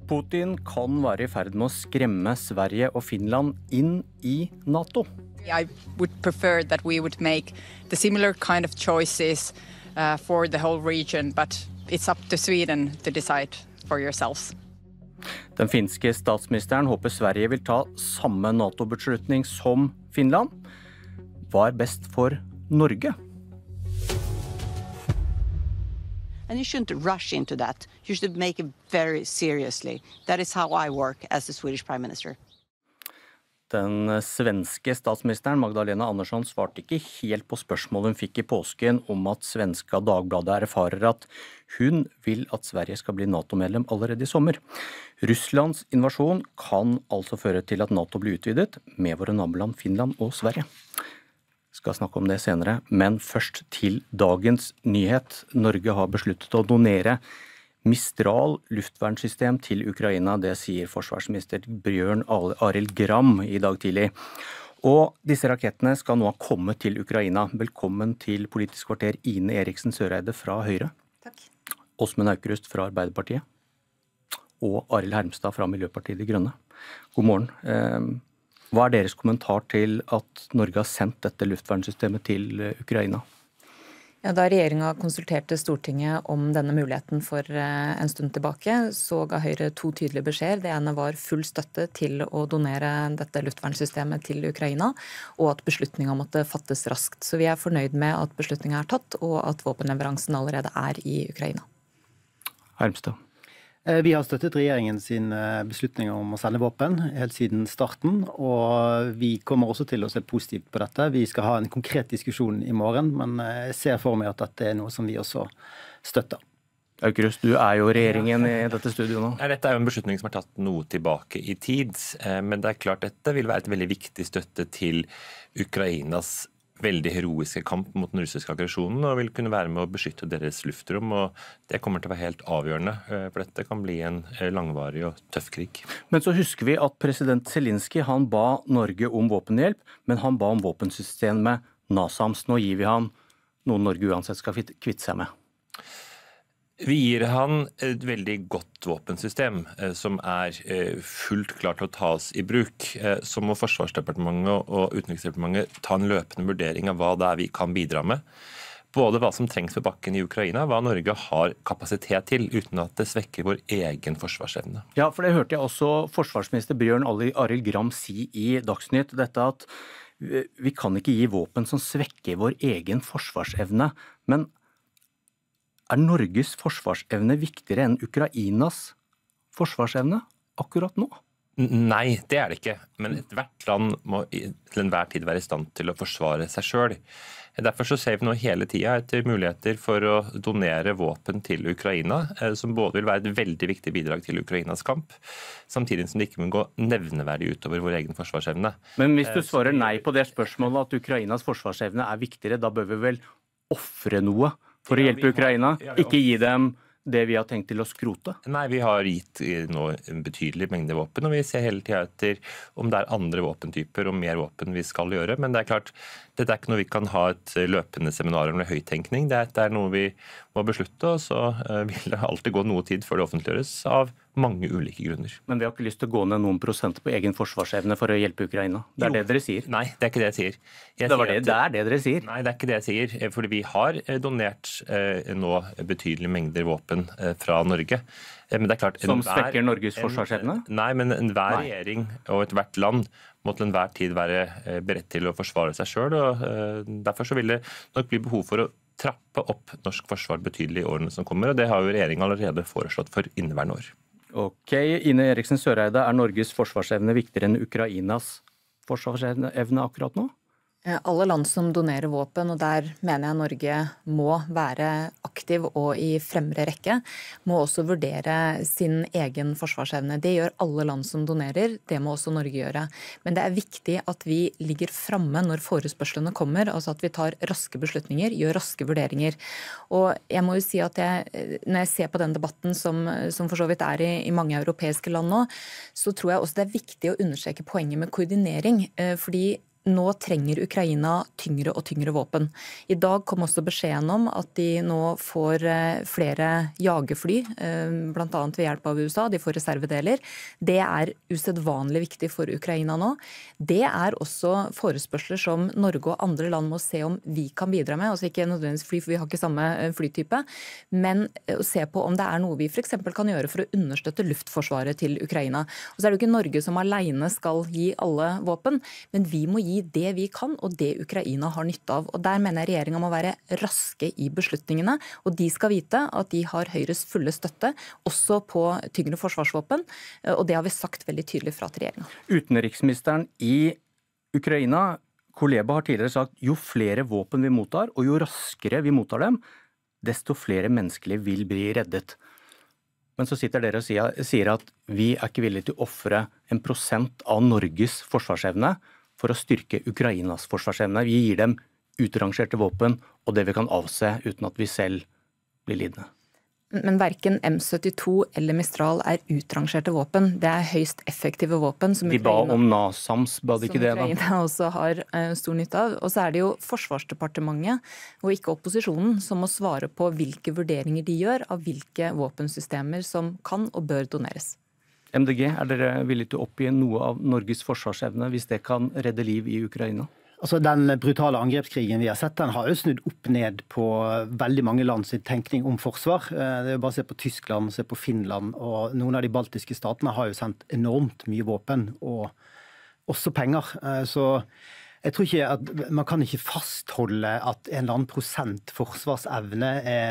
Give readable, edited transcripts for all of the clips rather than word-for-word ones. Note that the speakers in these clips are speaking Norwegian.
Putin kan være I ferd med å skremme Sverige og Finland inn I NATO. I would prefer that we would make the similar kind of choices for the whole region, but it's up to Sweden to decide for yourselves. Den finske statsministeren håper Sverige vil ta samme NATO-beslutning som Finland. Hva best for Norge? And you shouldn't rush into that. You should make it very seriously. That is how I work as the Swedish Prime Minister. Den svenske statsministeren Magdalena Andersson svarte ikke helt på spørsmålet hun fikk I påsken om at svenska Dagbladet erfarer at hun vil at Sverige skal bli NATO-medlem allerede I sommer. Russlands invasjon kan altså føre til at NATO blir utvidet med våre naboland Finland og Sverige. Vi skal snakke om det senere, men først til dagens nyhet. Norge har besluttet å donere Mistral luftvernsystem til Ukraina, det sier forsvarsminister Bjørn Arild Gram I dag tidlig. Og disse rakettene skal nå ha kommet til Ukraina. Velkommen til Politisk kvarter Ine Eriksen Søreide fra Høyre. Takk. Åsmund Aukrust fra Arbeiderpartiet. Og Arild Hermstad fra Miljøpartiet De Grønne. God morgen. Hva deres kommentar til at Norge har sendt dette luftvernssystemet til Ukraina? Ja, da regjeringen konsulterte Stortinget om denne muligheten for en stund tilbake, så ga Høyre 2 tydelige beskjeder. Det ene var full støtte til å donere dette luftvernsystemet til Ukraina, og at beslutningen måtte fattes raskt. Så vi fornøyd med at beslutningen tatt, og at våpenleveransen allerede I Ukraina. Hermstad. Vi har støttet regjeringen sin beslutning om å selge våpen helt siden starten, og vi kommer også til å se positivt på dette. Vi skal ha en konkret diskusjon I morgen, men jeg ser for meg at dette noe som vi også støtter. Aukrust, du jo regjeringen I dette studioet nå. Dette jo en beslutning som har tatt noe tilbake I tid, men det klart dette vil være et veldig viktig støtte til Ukrainas veldig heroiske kamp mot den russiske aggresjonen, og vil kunne være med å beskytte deres luftrom, og det kommer til å være helt avgjørende, for dette kan bli en langvarig og tøff krig. Men så husker vi at president Zelensky, han ba Norge om våpenhjelp, men han ba om våpensystemet NASAMS. Nå gir vi han noe Norge uansett skal kvitte seg med. Vi gir han et veldig godt våpensystem som fullt klart til å tas I bruk. Så må Forsvarsdepartementet og Utenriksdepartementet ta en løpende vurdering av hva det vi kan bidra med. Både hva som trengs på bakken I Ukraina, hva Norge har kapasitet til, uten at det svekker vår egen forsvarsevne. Ja, for det hørte jeg også forsvarsminister Bjørn Arild Gram si I Dagsnytt, dette at vi kan ikke gi våpen som svekker vår egen forsvarsevne, men Norges forsvarsevne viktigere enn Ukrainas forsvarsevne akkurat nå? Nei, det det ikke. Men hvert land må til enhver tid være I stand til å forsvare seg selv. Derfor så ser vi nå hele tiden etter muligheter for å donere våpen til Ukraina, som både vil være et veldig viktig bidrag til Ukrainas kamp, samtidig som det ikke må gå nevneverdig utover vår egen forsvarsevne. Men hvis du svarer nei på det spørsmålet at Ukrainas forsvarsevne viktigere, da bør vi vel offre noe for å hjelpe Ukraina, ikke gi dem det vi har tenkt til å skrote? Nei, vi har gitt nå en betydelig mengde våpen, og vi ser hele tiden etter om det andre våpentyper og mer våpen vi skal gjøre. Men det klart, dette ikke noe vi kan ha et løpende seminar om høytenkning. Det noe vi må beslutte, og så vil det alltid gå noe tid før det offentliggjøres av mange ulike grunner. Men vi har ikke lyst til å gå ned noen prosent på egen forsvarsevne for å hjelpe Ukraina. Det det dere sier. Nei, det ikke det jeg sier. Det dere sier. Nei, det ikke det jeg sier, fordi vi har donert nå betydelige mengder våpen fra Norge. Men det klart, som svekker Norges forsvarsevne? Nei, men enhver regjering og ethvert land må til enhver tid være beredt til å forsvare seg selv, og derfor så vil det nok bli behov for å trappe opp norsk forsvar betydelig I årene som kommer, og det har jo regjeringen allerede foreslått for inneværende år. Ok, Ine Eriksen Søreide, Norges forsvarsevne viktigere enn Ukrainas forsvarsevne akkurat nå? Alle land som donerer våpen, og der mener jeg Norge må være aktiv og I fremre rekke, må også vurdere sin egen forsvarsevne. Det gjør alle land som donerer, det må også Norge gjøre. Men det viktig at vi ligger fremme når forespørslene kommer, altså at vi tar raske beslutninger, gjør raske vurderinger. Og jeg må jo si at når jeg ser på den debatten som for så vidt I mange europeiske land nå, så tror jeg også det viktig å understreke poenget med koordinering, fordi nå trenger Ukraina tyngre og tyngre våpen. I dag kom også beskjeden om at de nå får flere jagerfly, blant annet ved hjelp av USA. De får reservedeler. Det er usedvanlig viktig for Ukraina nå. Det er også forespørsler som Norge og andre land må se om vi kan bidra med. Altså ikke nødvendigvis fly, for vi har ikke samme flytype, men å se på om det er noe vi for eksempel kan gjøre for å understøtte luftforsvaret til Ukraina. Og så er det jo ikke Norge som alene skal gi alle våpen, men vi må gi det vi kan, og det Ukraina har nytte av. Og der mener jeg regjeringen må være raske i beslutningene, og de skal vite at de har Høyres fulle støtte, også på tyngre forsvarsvåpen, og det har vi sagt veldig tydelig fra til regjeringen. Utenriksministeren i Ukraina, Kuleba, har tidligere sagt jo flere våpen vi mottar, og jo raskere vi mottar dem, desto flere menneskeliv vil bli reddet. Men så sitter dere og sier at vi er ikke villige til å offre 1% av Norges forsvarsevne for å styrke Ukrainas forsvarsevne. Vi gir dem utrangerte våpen og det vi kan avse uten at vi selv blir lidende. Men verken M72 eller Mistral er utrangerte våpen. Det er høyst effektive våpen. Som de ba om NASAMS, ba de ikke det da? Som Ukraina også har stor nytte av. Og så er det jo Forsvarsdepartementet og ikke opposisjonen som må svare på hvilke vurderinger de gjør av hvilke våpensystemer som kan og bør doneres. MDG, er dere villige til å oppgi noe av Norges forsvarsevne hvis det kan redde liv i Ukraina? Altså Den brutale angrepskrigen vi har sett, den har jo snudd opp ned på veldig mange land sin tenkning om forsvar. Det er bare å se på Tyskland, se på Finland, og noen av de baltiske statene har jo sendt enormt mye våpen, og også penger. Så jeg tror ikke at man kan ikke fastholde at en eller annen prosent forsvarsevne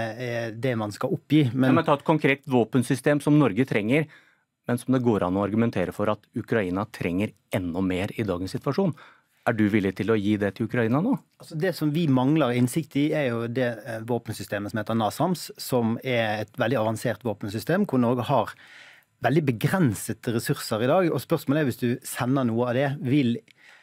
er det man skal oppgi. Men ta et konkret våpensystem som Norge trenger, men som det går an å argumentere for at Ukraina trenger enda mer i dagens situasjon. Er du villig til å gi det til Ukraina nå? Altså det som vi mangler innsikt i, er jo det våpensystemet som heter NASAMS, som er et veldig avansert våpensystem, hvor Norge har veldig begrensede ressurser i dag. Og spørsmålet er, hvis du sender noe av det, vil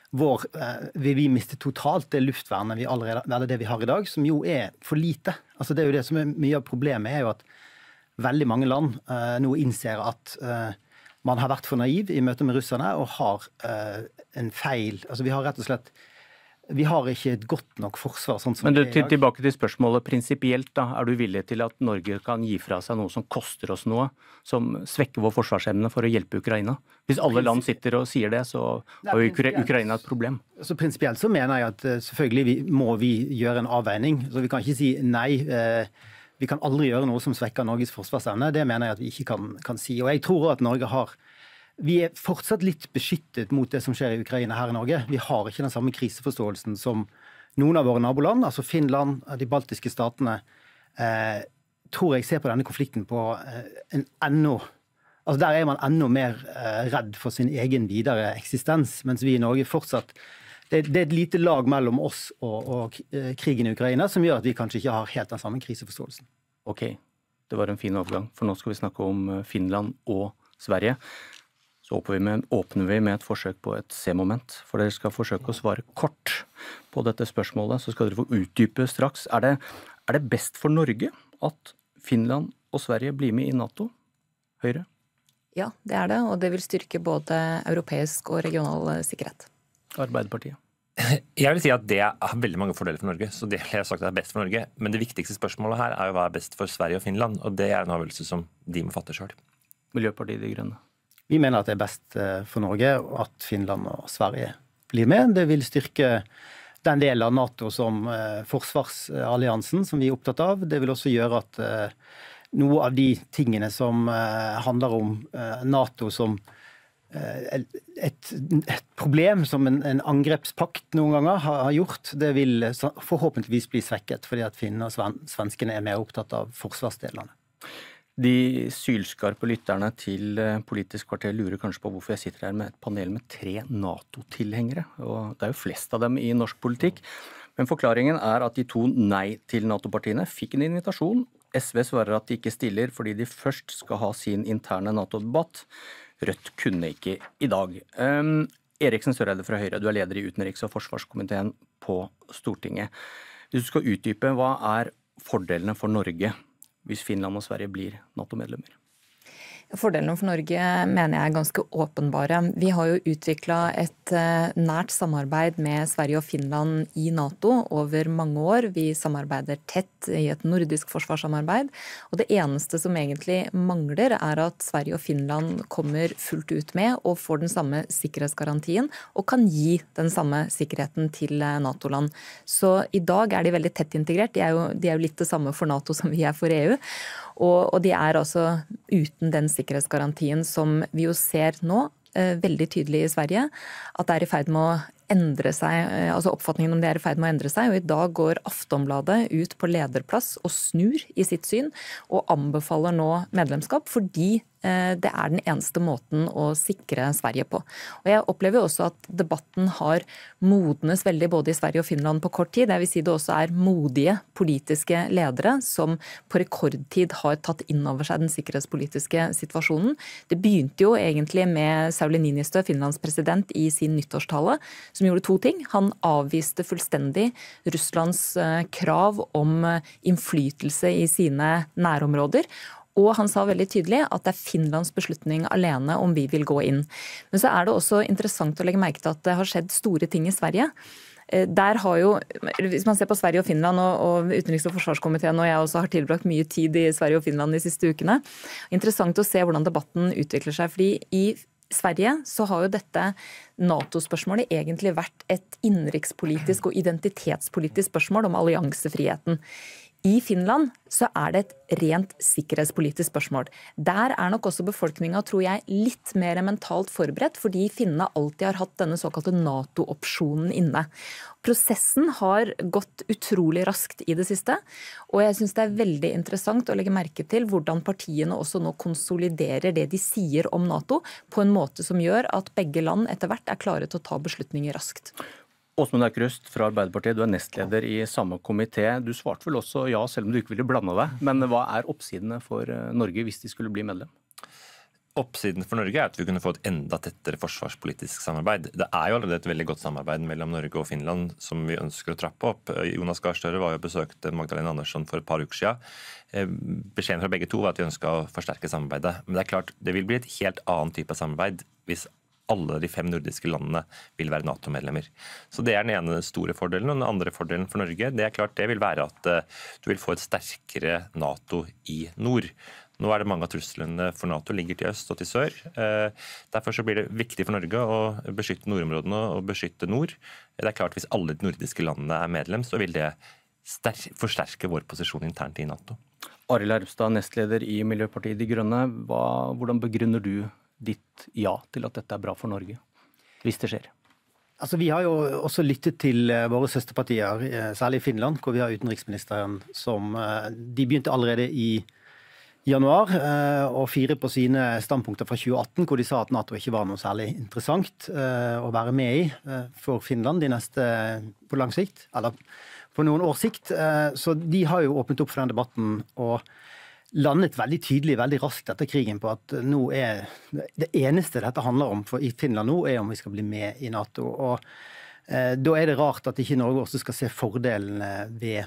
vi miste totalt det luftvernet vi har i dag, som jo er for lite. Altså det er jo det som er mye av problemet, er jo at veldig mange land nå innser at man har vært for naiv i møte med russerne og har en feil. Altså vi har rett og slett, vi har ikke et godt nok forsvar sånn som Men det er i dag. Tilbake til spørsmålet prinsipielt da. Er du villig til at Norge kan gi fra seg noe som koster oss noe, som svekker vår forsvarsevne for å hjelpe Ukraina? Hvis alle land sitter og sier det, så har jo Ukraina et problem. Så prinsipielt så mener jeg at selvfølgelig må vi gjøre en avveining. Så vi kan ikke si nei. Vi kan aldri gjøre noe som svekker Norges forsvarsevne. Det mener jeg at vi ikke kan si. Og jeg tror at Norge vi er fortsatt litt beskyttet mot det som skjer i Ukraina her i Norge. Vi har ikke den samme kriseforståelsen som noen av våre naboland, altså Finland, de baltiske statene, tror jeg ser på denne konflikten på altså der er man enda mer redd for sin egen videre eksistens, mens vi i Norge fortsatt det er et lite lag mellom oss og krigen i Ukraina som gjør at vi kanskje ikke har helt den samme kriseforståelsen. Ok, det var en fin overgang, for nå skal vi snakke om Finland og Sverige. Så åpner vi med et forsøk på et C-moment, for dere skal forsøke å svare kort på dette spørsmålet, så skal dere få utdype straks. Er det best for Norge at Finland og Sverige blir med i NATO? Høyre? Ja, det er det, og det vil styrke både europeisk og regional sikkerhet. Arbeiderpartiet? Jeg vil si at det har veldig mange fordeler for Norge, så det har jeg sagt at det er best for Norge. Men det viktigste spørsmålet her er jo hva er best for Sverige og Finland, og det er en avgjørelse som de må fatte selv. Miljøpartiet De Grønne? Vi mener at det er best for Norge at Finland og Sverige blir med. Det vil styrke den delen av NATO som forsvarsalliansen som vi er opptatt av. Det vil også gjøre at noe av de tingene som handler om NATO som et problem som en angrepspakt noen ganger har gjort, det vil forhåpentligvis bli svekket, fordi at finnene og svenskene er mer opptatt av forsvarsdelene. De sylskarpe lytterne til Politisk kvarter lurer kanskje på hvorfor jeg sitter her med et panel med 3 NATO-tilhengere, og det er jo flest av dem i norsk politikk. Men forklaringen er at de 2 nei til NATO-partiene fikk en invitasjon. SV svarer at de ikke stiller fordi de først skal ha sin interne NATO-debatt. Rødt kunne ikke i dag. Eriksen Søreide fra Høyre, du er leder i utenriks- og forsvarskomiteen på Stortinget. Hvis du skal utdype, hva er fordelene for Norge hvis Finland og Sverige blir NATO-medlemmer? Fordelene for Norge mener jeg er ganske åpenbare. Vi har jo utviklet et nært samarbeid med Sverige og Finland i NATO over mange år. Vi samarbeider tett i et nordisk forsvarssamarbeid. Og det eneste som egentlig mangler er at Sverige og Finland kommer fullt ut med og får den samme sikkerhetsgarantien og kan gi den samme sikkerheten til NATO-land. Så i dag er de veldig tett integrert. De er jo litt det samme for NATO som vi er for EU. Og de er altså uten den sikkerhetsgarantien som vi jo ser nå, veldig tydelig i Sverige, at det er i ferd med å endre seg, altså oppfatningen om det er i ferd med å endre seg. Og i dag går Aftonbladet ut på lederplass og snur i sitt syn, og anbefaler nå medlemskap fordi det er den eneste måten å sikre Sverige på. Og jeg opplever jo også at debatten har modnes veldig både i Sverige og Finland på kort tid. Jeg vil si det også er modige politiske ledere som på rekordtid har tatt inn over seg den sikkerhetspolitiske situasjonen. Det begynte jo egentlig med Sauli Niinistö, Finlands president, i sin nyttårstale, som gjorde to ting. Han avviste fullstendig Russlands krav om innflytelse i sine nærområder. Og han sa veldig tydelig at det er Finlands beslutning alene om vi vil gå inn. Men så er det også interessant å legge merke til at det har skjedd store ting i Sverige. Der har jo, hvis man ser på Sverige og Finland, og utenriks- og forsvarskomiteen og jeg også har tilbrakt mye tid i Sverige og Finland de siste ukene, interessant å se hvordan debatten utvikler seg. Fordi i Sverige så har jo dette NATO-spørsmålet egentlig vært et innenrikspolitisk og identitetspolitisk spørsmål om alliansefriheten. I Finland så er det et rent sikkerhetspolitisk spørsmål. Der er nok også befolkningen, tror jeg, litt mer mentalt forberedt, fordi finnene alltid har hatt denne såkalte NATO-opsjonen inne. Prosessen har gått utrolig raskt i det siste, og jeg synes det er veldig interessant å legge merke til hvordan partiene også nå konsoliderer det de sier om NATO, på en måte som gjør at begge land etter hvert er klare til å ta beslutninger raskt. Åsmund Aukrust fra Arbeiderpartiet, du er nestleder i samme komité. Du svarte vel også ja, selv om du ikke ville blande deg. Men hva er oppsidene for Norge hvis de skulle bli medlem? Oppsiden for Norge er at vi kunne få et enda tettere forsvarspolitisk samarbeid. Det er jo allerede et veldig godt samarbeid mellom Norge og Finland som vi ønsker å trappe opp. Jonas Gahr Støre var jo besøkte Magdalena Andersson for et par uker siden. Beskjeden fra begge to var at de ønsket å forsterke samarbeidet. Men det er klart, det vil bli et helt annen type samarbeid hvis alle de 5 nordiske landene vil være NATO-medlemmer. Så det er den ene store fordelen. Og den andre fordelen for Norge, det er klart det vil være at du vil få et sterkere NATO i nord. Nå er det mange av truslene for NATO ligger til øst og til sør. Derfor så blir det viktig for Norge å beskytte nordområdene og beskytte nord. Det er klart hvis alle de nordiske landene er medlem, så vil det forsterke vår posisjon internt i NATO. Arild Herpstad, nestleder i Miljøpartiet De Grønne. Hvordan begrunner du ditt ja til at dette er bra for Norge, hvis det skjer? Altså, vi har jo også lyttet til våre søsterpartier, særlig i Finland, hvor vi har utenriksministeren som de begynte allerede i januar å fire på sine standpunkter fra 2018, hvor de sa at NATO ikke var noe særlig interessant å være med i for Finland de neste på lang sikt, eller på noen års sikt. Så de har jo åpnet opp for den debatten og landet veldig tydelig, veldig raskt etter krigen på at nå er det eneste dette handler om for i Finland nå, er om vi skal bli med i NATO. Og da er det rart at ikke Norge også skal se fordelene ved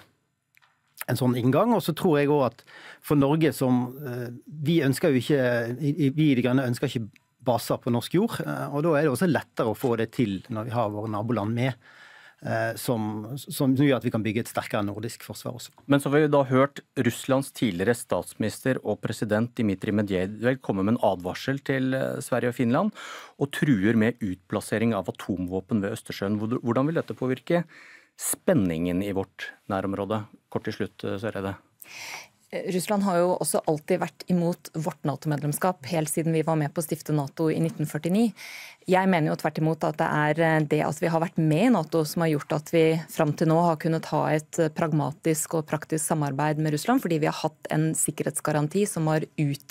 en sånn inngang. Og så tror jeg også at for Norge som vi ønsker jo ikke, vi i De Grønne ønsker ikke baser på norsk jord, og da er det også lettere å få det til når vi har våre naboland med, som gjør at vi kan bygge et sterkere nordisk forsvar også. Men så har vi da hørt Russlands tidligere statsminister og president Dmitrij Medvedev komme med en advarsel til Sverige og Finland, og truer med utplassering av atomvåpen ved Østersjøen. Hvordan vil dette påvirke spenningen i vårt nærområde? Kort til slutt, Søreide. Russland har jo også alltid vært imot vårt NATO-medlemskap, helt siden vi var med på å stifte NATO i 1949. Jeg mener jo tvert imot at det er det at vi har vært med i NATO som har gjort at vi frem til nå har kunnet ha et pragmatisk og praktisk samarbeid med Russland, fordi vi har hatt en sikkerhetsgaranti som har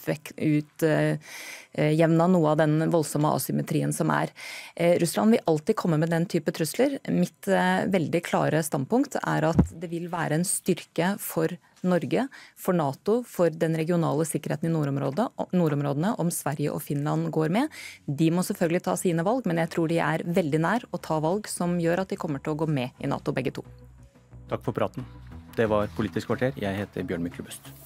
jevna noe av den voldsomme asymmetrien som er. Russland vil alltid komme med den type trusler. Mitt veldig klare standpunkt er at det vil være en styrke for Norge, for NATO, for den regionale sikkerheten i nordområdene, om Sverige og Finland går med. De må selvfølgelig ta sine valg, men jeg tror de er veldig nær å ta valg som gjør at de kommer til å gå med i NATO begge to. Takk for praten. Det var Politisk kvarter. Jeg heter Bjørn Myklebust.